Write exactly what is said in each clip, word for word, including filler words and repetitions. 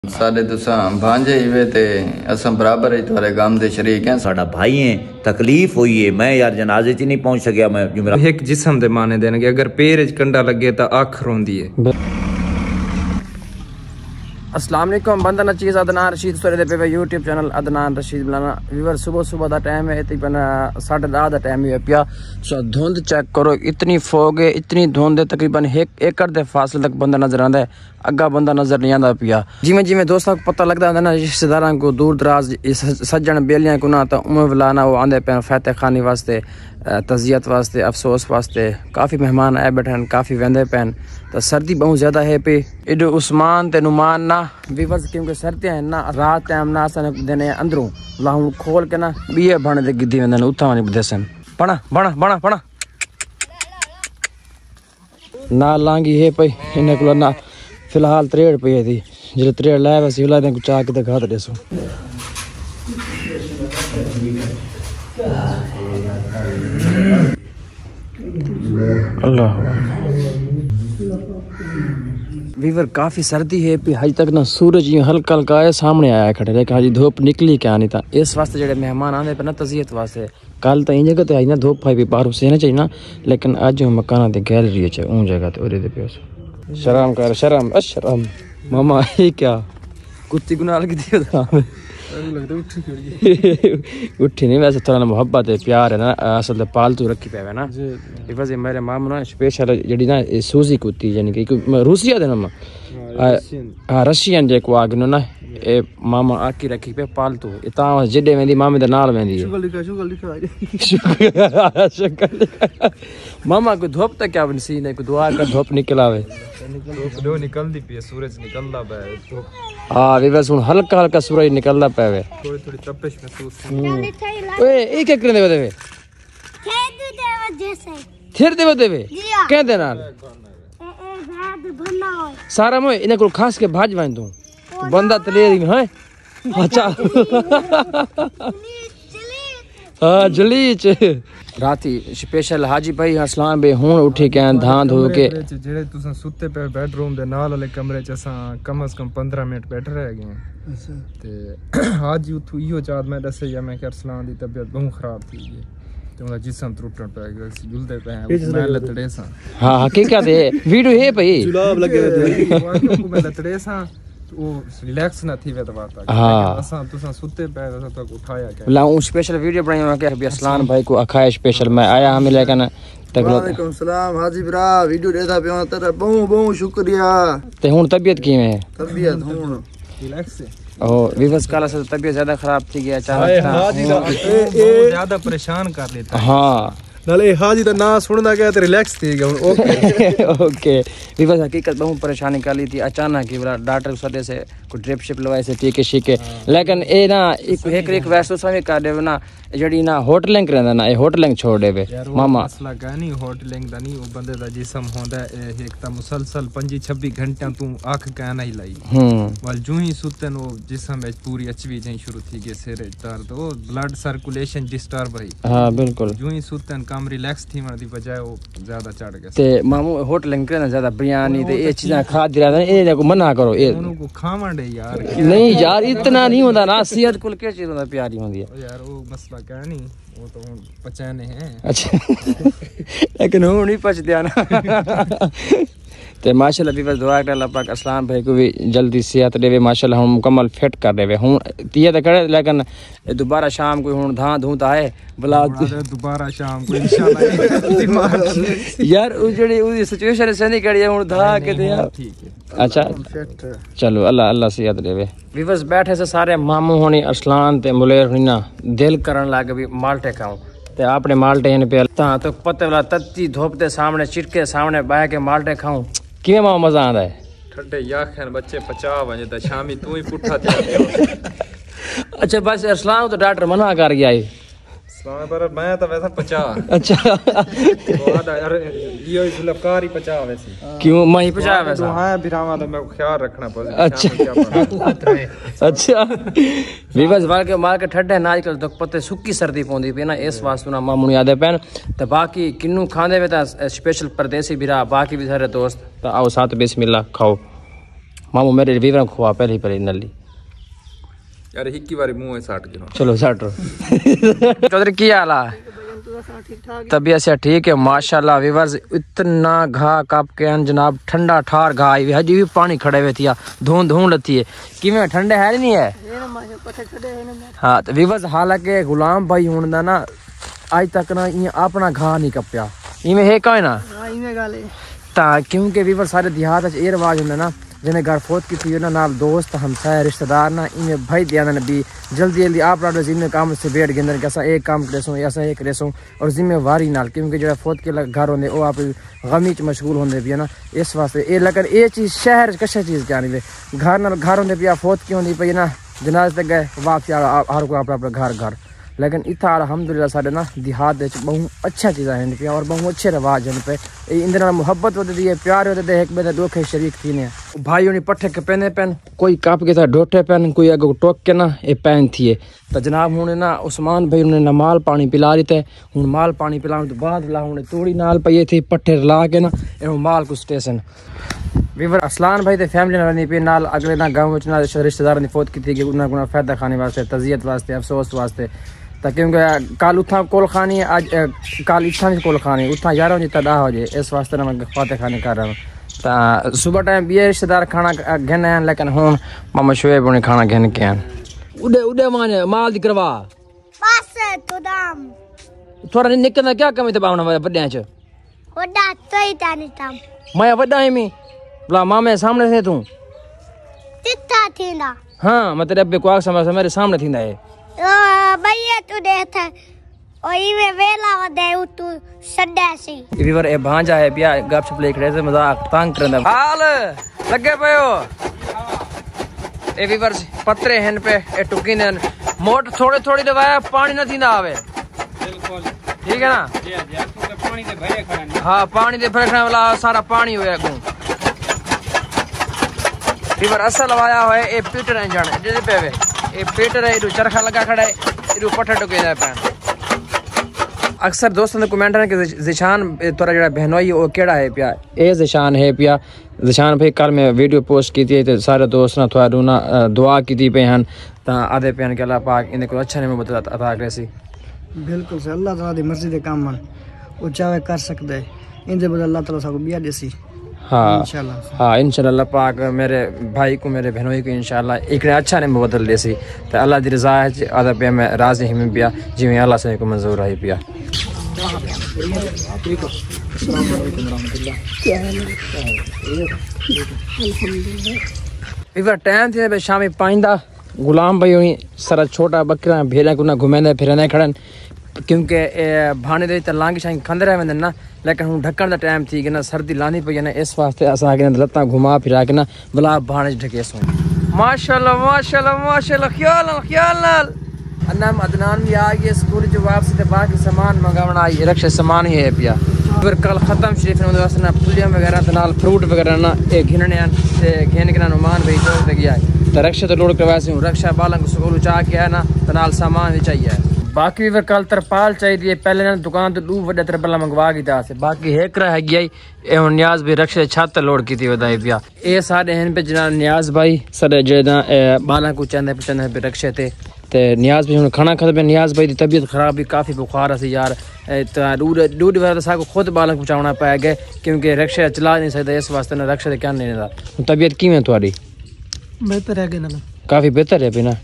साडे तुसा भांजे ही वे ते असम बराबर ही तुम्हारे गांव दे शरीक हैं। साडा भाई है, तकलीफ हुई है। मैं यार जनाजे च नहीं पहुंच सकिया। मैं जुमरा एक जिस्म दे माने देने अगर पैर च कंडा लगे तो अख रोंदी है। अस्सलाम वालेकुम बंदा ना चीज़ अदनान रशीद सोरे पे यूट्यूब चैनल अदनान रशीद बुलाना व्यूअर सुबह सुबह का टाइम है तकरीबन साढ़े दस का टाइम ही पिया। सो धुंध चेक करो, इतनी फोग है, इतनी धुंध है, तकरीबन एक एकड़ के फासले तक बंदा नजर आता है, अग्गा बंदा नजर नहीं आता पिया। जिमें जिमें दोस्तों को पता लगता है ना रिश्तेदारों को दूर दराज सज्जन बेलियां को ना तो उम्र बुलाना वो आंदे पे फतेह खानी वास्ते, तजियत वास्ते, अफसोस वास्ते। काफ़ी मेहमान आए बैठे हैं, काफ़ी वेंदे पैन तो सर्दी बहुत ज़्यादा है पे इधर उस्मान ते नुमान ना विवज क्योंकि सर्दियाँ हैं ना रात टाइम ना असन देने अंदरों लाहूं खोल के ना बीए बने दे गिद्दी वेंदे उथा वाली बदेसन बना बना बना बना ना लांगी है पे इन्हें को ना फिलहाल त्रेड़ पे थी जो त्रेड़ लाया वैसे हिला दे कुछ आके दिखा दे सो अल्लाह वीवर काफ़ी सर्दी है भी हज तक ना सूरज यूँ हल्का हल्का आया सामने आया खड़े लेकिन हजी धूप निकली क्या नहीं था। इस वास्ते जो मेहमान आने पे ना तजियत वास्ते कल तो इन जगह ते आई ना धूप भाई भी बाहर से ना चाहिए ना, लेकिन अज मकाना की गैलरी है उन जगह ते उरे दे पे शर्म कर शर्म अशरम मामा ये क्या कुत्ती गुनाह लगी थी उठी नहीं वैसे थोड़ा मोहब्बत है प्यार है ना असल पालतू रखी पे ना वैसे मेरे मामू ना स्पेशल जी ना सूजी कुत्ती यानी कि रूसिया दे ना हाँ रशियन जो को आगे ना ए मामा आकी रखी पे पालतू इतना जिडे वेंदी मामे दे नाल वेंदी मामा को धूप तक क्या बनसी ने को दुआ कर धूप निकल आवे धूप निकलदी पे सूरज निकलदा पे हाँ विवस हुन हल्का हल्का सूरज निकलदा पे थोड़ी थोड़ी तपिश महसूस ओए एक एक करने देवे खेद देवे जैसे थिर देवे देवे कहंदे नाल सारा मैं इन्हें को खास के भाज वाइन दूं बंदा तले रही है अच्छा हाँ जलीच राती स्पेशल हाजी भाई असलाम बे हुन उठी के धां धो के जेड़े तुसा सुते पे बेडरूम दे नाल वाले कमरे च असा कम से कम पंद्रह मिनट बैठे रह गए अच्छा ते हाजी उठू इहो चाद मैं दसे या मैं के अरसलान दी तबीयत बहुत खराब थी गई ते उनका जिस्म टूटन पे गया जुलदे पे मैं लतड़े सा हां हकीकत है वीडियो है भाई जुलाब लगे थे मैं लतड़े सा वो रिलैक्स ना थी वे तो बात हां असा तुसा सुते पे असा तक उठाया क्या ला उन स्पेशल वीडियो बनाई के अभी असलान भाई को अखाया स्पेशल मैं आया हम लेकिन वालेकुम सलाम हाजी भरा वीडियो देदा पे तेरा बहुत बहुत शुक्रिया ते हुन तबीयत किवे है तबीयत हुन रिलैक्स है ओ विवस काला से तबीयत ज्यादा खराब थी गया अचानक हाजी ज्यादा परेशान कर लेता हां नाले हाजी दा ना सुनदा गया तो रिलैक्स थी गया ओके ओके विवस हकीकत बहुत परेशानी कर ली थी अचानक ही बोला डॉक्टर सदे से कुछ ड्रिप शिप लगवाए से टीके शीके लेकिन ए ना एक एक रिक्वेस्ट सभी कर दे ना जड़ी ना होटलिंग रहंदा ना ए होटलिंग छोड़ देवे मामा मसला का नहीं होटलिंग दा नहीं ओ बंदे दा जिस्म होंदा एक ता मुसलसल पच्चीस छब्बीस घंटे तू आंख का नहीं लाई हम्म वाल जो ही सुतन वो जिस्म में पूरी अचवी जई शुरू थी के सिर दर्द ओ ब्लड सर्कुलेशन डिस्टर्ब है हां बिल्कुल जो ही सुतन काम रिलैक्स थी मन दी बजाय वो ज्यादा चढ़ गया ते मामू होटलिंग करना ज्यादा बिरयानी ते ए चीजें खा दिया ए को मना करो ए उनको खावन दे यार नहीं यार इतना नहीं होता ना सेहत कुल के चीज होता प्यारी होती है यार वो मसला क्या नहीं वो तो पचाने हैं अच्छा लेकिन वो नहीं पच दिया ना ते माशाल्लाह भी बस दुआ कर अल्लाह पाक असलाम भाई को भी जल्दी सेहत देवे माशाल्लाह हम मुकम्मल फिट कर देवे हूं तिया तो करे लेकिन दोबारा शाम को हुन धां धूं ता है बुला दोबारा शाम को इंशाल्लाह यार वो जड़ी वो सिचुएशन से नहीं करी हुन धा के दे ठीक है अच्छा चलो अल्लाह अल्लाह सेहत देवे विवस बैठे से सारे मामू होनी असलान ते मुलेर होनी ना दिल करन लागे भी माल्टे खाऊं ते आपने माल्टे इन पे ता तो पत्ते वाला तत्ती धूप के सामने चिटके सामने बाह के माल्टे खाऊं किवें मां मजा आंदा है ठंडे याखन बच्चे पचा वने त शामी तू ही पुठा थे अच्छा बस असलाम तो डॉक्टर मना कर गया है सलाम पर मैं तो वैसा पचा अच्छा यार ये जुलफकार ही पचा वैसे क्यों मैं ही पचा वैसा तो हां बिरावा तो मैं ख्याल रखना पड़े अच्छा अच्छा विवस वाल के मार के ठड्डे ना आजकल तो पत्ते सुक्की सर्दी पौंदी पे ना इस वास्ते ना मामू याद पैन तो बाकी किन्नू खांदे वे ता स्पेशल परदेसी बिरा बाकी भी सारे दोस्त तो आओ साथ बिस्मिल्लाह खाओ मामू मेरे वीवर खुआ पहले ही पहले नली यार हिक्की बारी मुंह है साठ गिनो चलो साठ चौधरी की हाल है तबीयत से ठीक है माशाल्लाह वीवर्स इतना घा कप के अन जनाब ठंडा ठार घा आई हजी भी पानी खड़े हुए थी धूं धूं लती है कि में ठंडे है नहीं है हाँ तो वीवर्स हालांकि गुलाम भाई होने ना आज तक ना ये अपना घा नहीं कप्या इवें है का ना ता क्योंकि वीवर सारे देहात च ये रिवाज होंगे ना जिन्हें घर फोत की थी ना नाल दोस्त हमसाया रिश्तेदार ना इन्हें भाई दिया ना भी जल्दी जल्दी आप राडो जिम्मे काम से बैठ गिंदर कि असा एक काम करेसो ऐसा एक करेसो और जिम्मेवारी नाल क्योंकि जो फोत के घर होंगे वो आप गमी च मशगूल होंगे भी है ना इस वास्ते ये लेकिन ये चीज़ शहर कशा चीज़ क्या नहीं घर नाल घर होंगे भी फोत की होंगी पई ना जनाज तक गए वापसी हर कोई अपना अपना घर घर लेकिन इतना अलहमदुलिल्लाह साढ़े ना देहात बहुत अच्छा चीज़ा हैं पे और बहुत अच्छे रिवाज हैं पे इंदर मुहब्बत होती है प्यार होते हैं एक बेदे दोखे शरीक थी ने भाई उन्हें पट्ठे के पहने पेन कोई कप के साथ डोटे पेन कोई अगो टोक के ना ये पैन थी तो जनाब हूँ ना उस्मान भाई उन्हें ना माल पानी पिला रही थे हूँ माल पानी पिलाने तो बाद ला हूँ तोड़ी नाल पई थी पट्ठे ला के ना माल को स्टेशन वीवर असलान भाई तो फैमिली नाल पे नाल अगले ना गाँव ना रिश्तेदार ने फोत की थी कि उन्हें फायदा खाने वास्ते तजियत वास्ते अफसोस वास्ते तो क्योंकि कल उतना कोल खानी है आज कल इतना भी कोल खानी उतना ग्यारह बजे तक हो जाए इस वास्ते ना मैं फाते खाने कर रहा हूँ तो सुबह टाइम बी रिश्तेदार खाना घन हैं लेकिन हूँ मामा शुएब उन्हें खाना घन के हैं उड़े उड़े माने माल दी करवा बस तो दाम थोड़ा नहीं निकलना क्या कमी तो बावना बड़े च वड्डा तो ही ताने ताम मैं वड्डा है मी बोला मामे सामने से तू तित्ता थींदा हाँ मैं तेरे अब्बे को आग समझ मेरे सामने थींदा है ओ भैया तू देखता ओ इवे वेला वदे तू सड्डासी वीवर ए भांजा है पिया गपशप ले खड़े से मजाक तंग करंदा हाल लगे पयो ए वीवर पत्रे हैं पे ए टुकी ने मोट थोड़े थोड़ी दवाया पानी न थींदा आवे बिल्कुल ठीक है ना जी जी तू पानी दे भरे खड़ा हां पानी दे भरे खड़ा वाला सारा पानी होया गु वीवर असल वाया है ए पीटर इंजन जे पे वे ए पीटर है चरखा लगा खड़ा है इधर पट्ठे टुके जाए पैन अक्सर दोस्तों ने कमेंट है कि जिशान तोरा जड़ा बहनोई है वो केड़ा है पिया ए जिशान है पिया जिशान भाई कल मैं वीडियो पोस्ट की थी तो सारे दोस्त ना थोड़ा ना दुआ की थी पे हन ता आधे पे के अल्लाह पाक इन्हें को अच्छा नहीं बता अता करे सी बिल्कुल से अल्लाह ताला दी मर्जी दे काम मन वो चाहे कर सकदे इंदे बदले अल्लाह ताला सबको बिया देसी हाँ इंशाल्लाह हाँ इंशाल्लाह पाक मेरे भाई को मेरे बहनोई को इंशाल्लाह एक ने अच्छा नहीं बदल देसी तो अल्लाह दी रजा है आधा पे मैं राजी हिम पिया जिवें अल्लाह से को मंजूर है पिया इधर टाइम थे शामी पाइंदा गुलाम भाई हुई सारा छोटा बकरा भेड़ा को ना घुमेंदे फिरने खड़न क्योंकि भाने दे त लांग शांग खंदे रह वेंदन ना लेकिन हूँ ढक्कन का टाइम थी कि ना सर्दी लानी पई ना इस वास्ते असां के लत्तां घुमा फिरा के ना भला भाने ढके सो माशाल्लाह माशाल्लाह माशाल्लाह ख्याल ख्याल नाल अनाम अदनान भी आ गए स्कूल जो वापसी ते बाकी सामान मंगावण आई रक्षा सामान ही है पिया फिर कल खत्म शरीफ ने वास्ते ना पुलिया वगैरह ते नाल फ्रूट वगैरह ना ए घिनने ते घेन के ना नुमान भाई तो ते गया तो रक्षा तो लोड करवा से रक्षा बालन को स्कूल चा के है ना ते नाल सामान भी चाहिए बाकी भी कल तरपाल चाहिए पहले ना दुकान तो दू वड्डे तरपाल मंगवा की था बाकी एक रह गई ए नियाज भी रक्षा छत लोड की थी वधाई पिया ए सारे हैं पे जना नियाज भाई सारे जेदा बाला को चंदे पे चंदे पे रक्षे थे ते नियाज भाई खाना खाते पे नियाज भाई की तबीयत खराब भी काफ़ी बुखार है यार दूध वगैरह तो साको खुद बालन पहुँचाना पै गए क्योंकि रक्षा चला नहीं सकता इस वास्ते ना रक्षा क्या नहीं रहा तबीयत किवें थोड़ी बेहतर है कि ना काफ़ी बेहतर है भी ना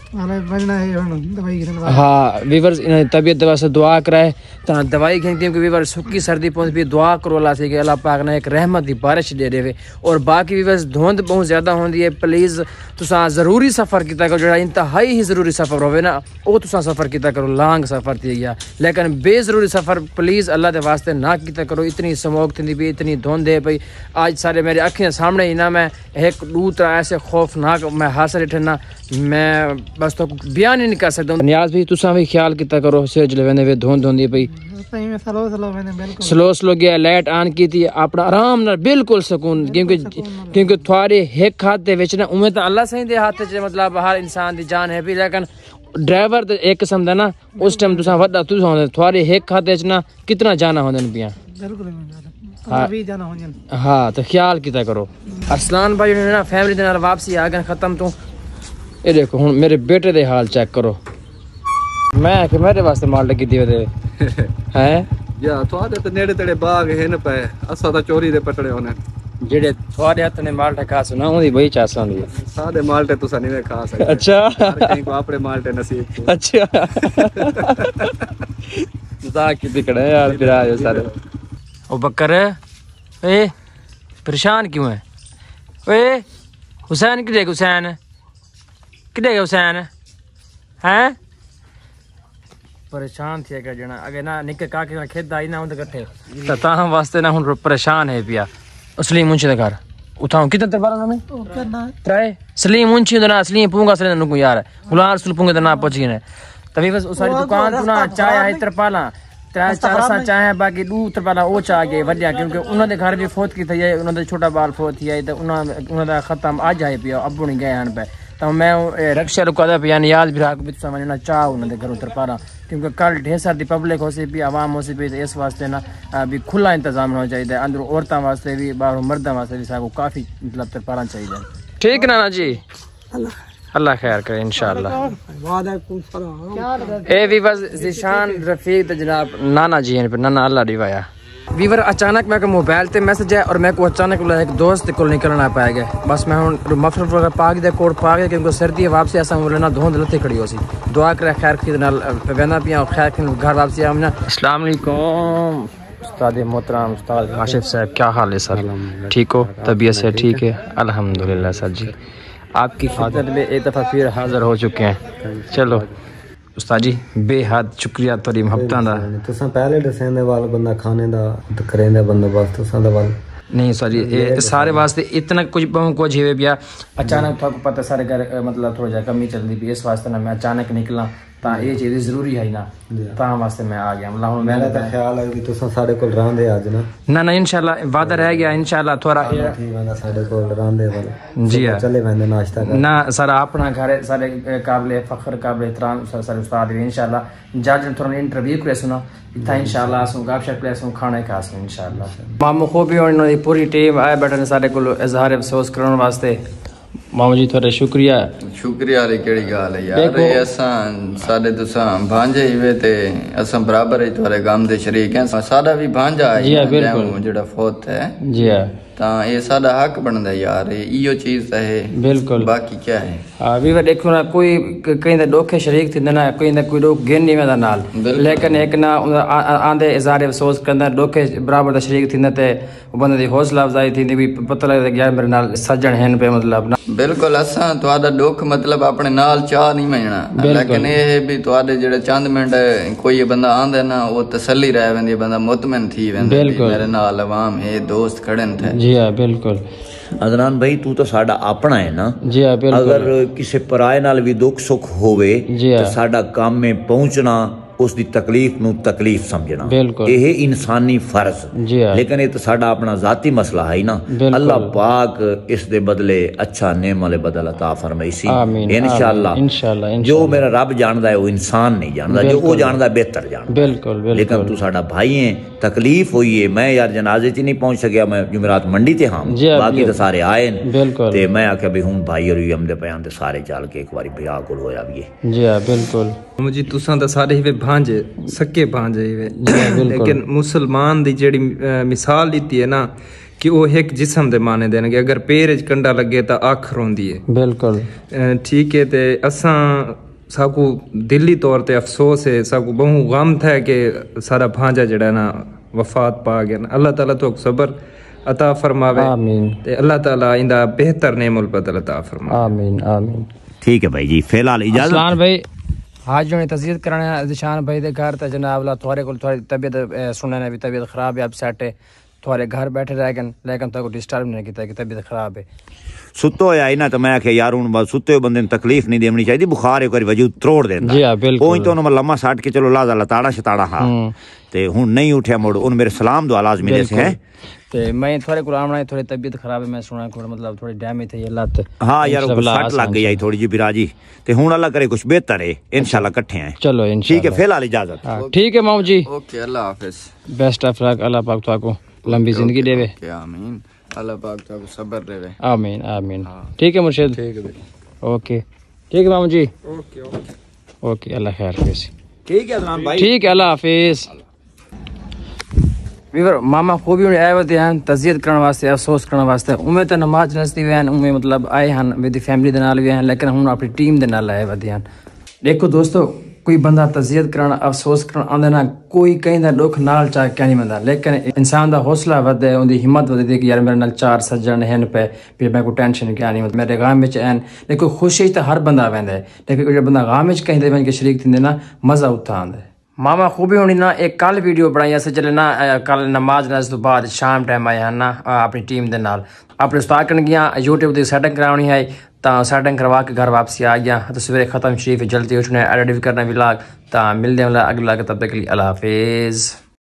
हाँ वीवर तबीयत दवा से दुआ कराए तो दवाई खेलती है वीवर सुखी सर्दी पहुंच भी दुआ करो अल्लाह से कि अल्लाह पाक ने एक रहमत की बारिश दे देवे और बाकी वीवर धुंध बहुत ज़्यादा होती है प्लीज़ तुसा ज़रूरी सफ़र किया करो जो इंतहाई ही ज़रूरी सफ़र होवे ना वो तुसा सफ़र किया करो लांग सफ़र थी गया लेकिन बेजरूरी सफ़र प्लीज़ अल्लाह के वास्ते ना किया करो इतनी स्मोक थी भी इतनी धुंध है भाई आज सारे मेरे अखियाँ सामने ही ना मैं एक दू तरह ऐसे खौफनाक मैं हासिल थे ना मैं बस तो बयान ही नहीं कर सकता नियाज भाई तुसा भी ख्याल किया करो से जले वेंदे वे धुंध होंदी पई स्लो स्लो वेंदे बिल्कुल स्लो स्लो गया लाइट ऑन की थी अपना आराम नाल बिल्कुल सुकून क्योंकि क्योंकि थोड़े एक हाथ दे विच ना उमे तो अल्लाह सही दे हाथ च मतलब हर इंसान दी जान है भी लेकिन ड्राइवर तो एक किस्म दा ना उस टाइम तुसा वड्डा तुसा होंदे थोड़े एक हाथ च ना कितना जाना होंदे पिया बिल्कुल हाँ हाँ तो ख्याल किता करो। अरसलान भाई ने ना फैमिली दे नाल वापसी आ गए खत्म तो ये देखो हुन मेरे बेटे दे हाल चेक करो। मैं कि मेरे वास्ते माल लगी दी दे हैं या थोड़े ते नेड़े तेड़े बाग है न पे असा ता चोरी दे पटड़े होने जेड़े थोड़े हथ ने माल्टा खा सुना उदी बई चासा दी सादे माल्टे तुसा नहीं खा सकते। अच्छा कहीं को अपने माल्टे नसीब। अच्छा मजाक की दिखड़े यार फिर आए सारे। ओ बकर ए परेशान क्यों है? ओए हुसैन किधर हुसैन किधर हुसैन हैं? परेशान थे क्या जना अगे ना निके काके का खेत आई ना उनके कट्ठे त ता हम वास्ते ना हुन परेशान है पिया। असली मुंशी दे घर उठाऊं कितने दरबार में ट्राई सलीम मुंशी दे ना असली पूंगा सले नु यार गुलार सुल पूंगे दे ना पहुंची ने तभी बस उस सारी दुकान तू ना चाय है तरपाला त्रै चार सा चाय है बाकी दू तरपाला ओ चा गए वड्या क्योंकि उन्हां दे घर भी फोत की थई है उन्हां दे छोटा बाल फोत थी है ते उन्हां उन्हां दा खत्म आज है पिया अब नहीं गए हन पे तो मैं रक्षा रुका था यानी याद भी राख बिच समझना चाह उन्होंने घरों तरपारा क्योंकि कल ढेर सारी पब्लिक हो सी भी आवाम हो सी भी इस वास्ते ना भी खुला इंतजाम होना चाहिए अंदर औरतों वास्ते भी बाहर मर्दों वास्ते भी साको काफी मतलब तरपारा चाहिए। ठीक ना ना जी अल्लाह खैर करे इंशाल्लाह। ए भी बस जिशान रफीक तो जनाब नाना जी हैं नाना अल्लाह दिवाया वीवर अचानक मैं मोबाइल ते मैसेज है और मैं को अचानक एक दोस्त को निकलना पाएगा बस मैं हूँ मफलर वगैरह पा गया कोट पा गया क्योंकि सर्दी वापसी ऐसा बोलना धुंध लत्ते खड़ी हो सी दुआ करे खैर खीद नाल वेना पिया खैर घर वापसी आमना। अस्सलाम वालेकुम उस्ताद मोहतरम उस्ताद काशिफ साहब क्या हाल है सर? ठीक हो? तबीयत से ठीक है? अल्हम्दुलिल्लाह सर जी आपकी खिदमत में एक दफ़ा फिर हाजिर हो चुके हैं। चलो उस्ताद जी बेहद शुक्रिया थोड़ी मोहब्बतां दा तुसां पहले दसेंदे वाल बंदा खाने दा ते करेंदे बंदोबस्त तुसां दा वाल नहीं सर ये सारे वास्ते इतना कुछ कुछ है भैया अचानक तो आपको पता सारे घर मतलब थोड़ा जा कमी चल रही इस वास्ते ना मैं अचानक निकला ता ये चीज़ जरूरी है ना ता वास्ते मैं आ गया मतलब मेरा तो ख्याल है कि तुसां साडे कोल रहंदे आज ना ना ना इंशाल्लाह वादा रह गया इंशाल्लाह थोड़ा ठीक है साडे कोल रहंदे वाल जी हां चले वेंदे नाश्ता कर ना सर अपना घर है सारे काबिल फख्र काबिल एहतराम सर सर उस्ताद इंशाल्लाह जज थोड़ा इंटरव्यू करे सुना इतना इंशाल्लाह सु गपशप करे सु खाने खा सु इंशाल्लाह मामू को भी और पूरी टीम आए बैठे सारे को इजहार अफसोस करने वास्ते मामू जी थोड़ा शुक्रिया शुक्रिया रे केड़ी गाल है यार असां साडे तुसां भांजे ही वे ते असां बराबर ही तोरे गाम दे शरीक हैं साडा भी भांजा है जेड़ा फौत है जी हां ता ये साडा हक बनदा यार इयो चीज है बिल्कुल बाकी क्या है हां भी देखो ना कोई कहीं दा डोखे शरीक थिंदा ना कोई दा कोई डोख गेन नहीं वेंदा नाल लेकिन एक ना आंदे इजहार अफसोस कंदा डोखे बराबर दा शरीक थिंदा ते बंदे दी हौसला अफजाई थींदी भी पता लगदा कि यार मेरे नाल सज्जन हैं पे मतलब ना बिल्कुल असां तुहाडा दुख मतलब अपने नाल चाह नहीं मनना लेकिन ये भी तुहाडे जेड़े चंद मिनट कोई बंदा आंदा ना वो तसल्ली रह वेंदी बंदा मुतमइन थी वेंदा मेरे नाल अवाम है दोस्त खड़न थे। जी हां बिल्कुल अदनान भाई तू तो साडा अपना है ना जी हां बिल्कुल अगर किसी पराए नाल भी दुख सुख होवे तो साडा काम में पहुंचना उसकी तकलीफ नू तकलीफ समझना ये इंसानी फर्ज लेकिन ये तो साडा अपना जाती मसला है ना अल्लाह पाक इस दे बदले अच्छा नेम वाले बदल अता फरमाईसी इंशाअल्लाह इंशाअल्लाह जो मेरा रब जानदा है वो इंसान नहीं जानदा जो वो जानदा है बेहतर जानदा बिल्कुल बिल्कुल लेकिन तू साडा भाई है तकलीफ हुई है मैं यार जनाजे च नहीं पहुंच सकिया मैं जुमेरात मंडी ते हां बाकी तो सारे आए बिल्कुल ते मैं आख्या भी हुन भाई और हमदे बयान ते सारे चल के एक बारी भैया कोल होया भी जी हां बिल्कुल मुझे तुसां दा सारे ही भांजे सके भांजे ही लेकिन मुसलमान दी जेड़ी मिसाल दी है ना कि वो एक जिस्म दे माने देन कि अगर पैर च कंडा लगे तो अख रोंदी है बिल्कुल ठीक है ते असां साकू दिली तौर ते अफसोस है साकू बहु गम था कि सारा भांजा जड़ा ना वफात पा गया अल्लाह ताला तो सब्र अता फरमावे आमीन ते अल्लाह ताला इंदा बेहतर नेमल बदल अता फरमावे आमीन आमीन ठीक है भाई जी फिलहाल इजाजत अस्सलाम भाई आज जो तस्दीक कराने जिशान भाई दे घर ते जनाब ला थोड़े को थोड़ी तबीयत सुनने भी तबीयत खराब है अब सेट है थोड़े घर बैठे रह गए लेकिन तो डिस्टर्ब नहीं किया कि तबीयत खराब है सुतो होया ही ना तो मैं आख्या यार हुन सुते बंदे ने तकलीफ नहीं देनी चाहिए बुखार एक बार वजूद त्रोड़ देंदा जी हां बिल्कुल ओई तो मैं लम्मा साट के चलो लाजा लताड़ा शताड़ा हां ते हुन नहीं उठया मोड़ उन मेरे सलाम दुआ लाजमी दे से हैं ते मैं थोड़े को आमना थोड़ी तबीयत खराब है मैं सुना को मतलब थोड़ी डैमेज है ये लत हां यार सट लग गई थोड़ी जी बिराजी ते हुन अल्लाह करे कुछ बेहतर है इंशाल्लाह इकट्ठे हैं चलो इंशाल्लाह ठीक है फिलहाल इजाजत ठीक है माऊ जी ओके अल्लाह हाफिज बेस्ट ऑफ लक अल्लाह पाक तुमको लंबी जिंदगी देवे। आमीन। अल्लाह पाक तो सब्र देवे। आमीन आमीन। ठीक है मुर्शिद। ठीक है। ओके ठीक है मामू जी। ओके ओके ओके अल्लाह खैर हाफिज। ठीक है अदनान भाई। ठीक है अल्लाह हाफिज। वीवर मामा खूबी हुन आए होते हैं तज़ियत करने वास्ते अफसोस करने वास्ते उमें तो नमाज नसती वे उमें मतलब आए हैं विद फैमिली दे नाल भी हैं लेकिन हुन अपनी टीम दे नाल आए होते हैं। देखो दोस्तों कोई बंदा तज़ियत करना अफसोस करना आंदा ना कोई कहीं दा दुख नाल चाह क्या नहीं मंदा लेकिन इंसान दा हौसला वधे उनकी हिम्मत वधे कि यार मेरे नाल चार सज्जन हैं पे फिर मैं कोई टेंशन क्या नहीं मेरे गाम में हैं देखो खुशी तो हर बंदा वेंदा है लेकिन जो बंदा गाम में कहीं दे वन के शरीक थींदे ना मजा उठा आंदा है। मामा खूबी होनी ना एक कल वीडियो बनाई अस चले ना कल नमाज नमाज तो बाद शाम टाइम आया ना अपनी टीम दे नाल अपने उस्ताद कन गया यूट्यूब की सेटिंग करानी है तो सेटिंग करवा के घर वापसी आ गया तो सवेरे खत्म शरीफ जल्दी उठने एडिट भी करना व्लॉग तो मिलते हैं अगला तब तक के लिए अल्लाह हाफिज़।